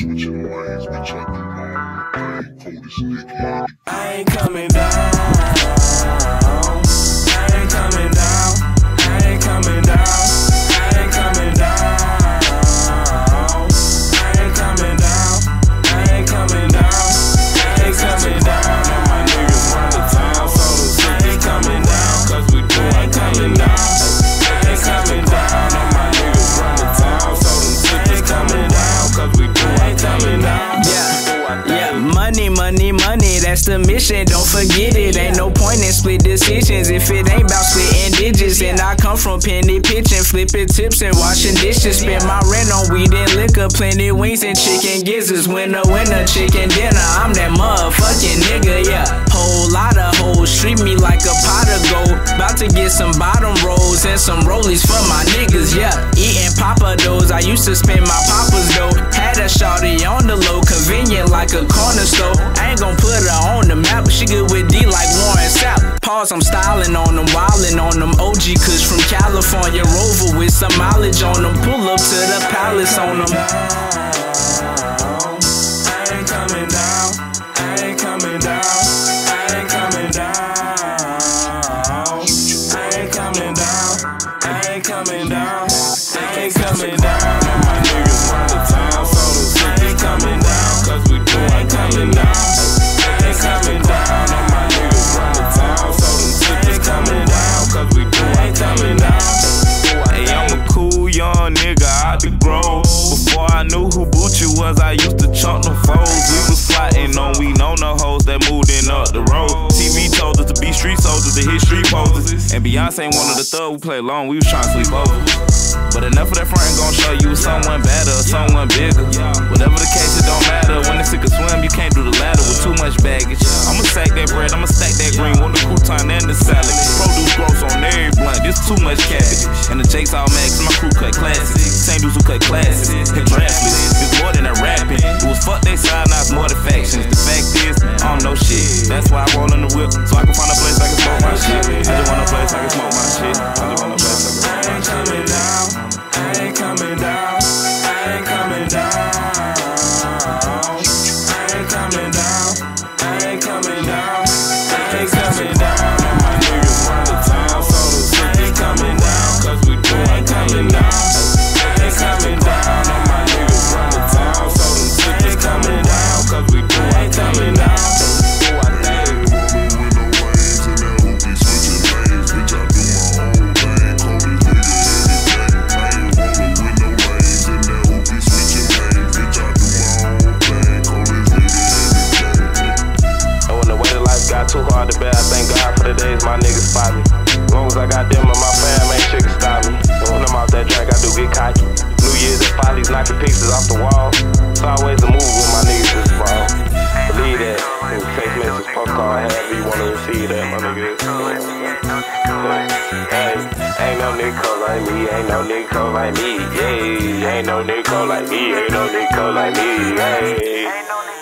switching lanes, bitch, I do my own thing. Coldest nigga. I ain't coming down. I ain't coming down. I ain't coming down. I ain't coming down. I ain't coming down. I ain't coming down. I ain't coming down. All my niggas run the town, so the city coming down, cause we doing coming down. I ain't coming down. All my niggas run the town, so the city coming down, cause we doing coming down. Yeah, money, money, money, that's the mission, don't forget it. Ain't no point in split decisions if it ain't about splitting digits. And I come from penny pitching, flipping tips and washing dishes. Spend my rent on weed and liquor, plenty wings and chicken gizzards. Winner, chicken dinner, I'm that motherfucking nigga, yeah. Whole lot of hoes, treat me like a pot of gold. About to get some bottom rolls and some rollies for my niggas, yeah. Eating Papa doughs, I used to spend my papa's dough. Had a shawty on the low, convenient like a corner store. I ain't gon' put her on the map, but she good with D like Warren Sapp. Pause, I'm styling on them, wildin' on them. OG Kush from California, Rover with some mileage on them. Pull up to the palace on them. I ain't coming down. I ain't coming down. I ain't coming down. I ain't coming down. I ain't coming down. I ain't coming down. All my niggas run the town, so the city coming down, cause we doing coming down. I ain't coming down. All my niggas run the town, so the city coming down, cause we doing coming down. Hey, I'm a cool young nigga out the grove. Before I knew who Bucci was, I used to chunk them foes. We was slotting on, we know no hoes that moved in up the road. TV told us to be street soldiers, to hit street poses. And Beyonce wanted the thug, we played long, we was trying to sleep over. But enough of that front gon' show you someone better or someone bigger. Whatever the case, it don't matter. When it's sick of swim, you can't do the ladder with too much baggage. I'ma sack that bread, I'ma stack that green, want the crouton and the salad. Produce gross on every blunt, this too much cabbage. And the Jakes all max, my crew cut classics. Same dudes who cut classes, hit draftless. It's more than a rapping. It was fuck they side, now it's more the factions. The fact is, I don't know shit. That's why I roll in the whip, so I can find a place I can smoke my shit. I just want a place I can smoke my shit. I just want a place I can smoke my shit. Coming down. I ain't coming down. I ain't coming down. I ain't coming down. I ain't coming down. I ain't coming down. All my niggas run the town, so the city coming down, cause we doing coming down. I ain't coming down. All my niggas run the town, so the city coming down, cause we doing coming down. Too hard to bear, I thank God for the days my niggas spot me. As long as I got them and my fam, ain't shit can stop me. And when I'm out that drink, I do get cocky. New Year's at Follies, knocking pieces off the wall. It's always a move when my niggas just fall. Believe that. Text message, postcard, however you wanna receive that, my niggas. Hey, ain't no nigga cold like me, ain't no nigga cold like me. Yeah, ain't no nigga cold like me, ain't no nigga cold like me. Hey.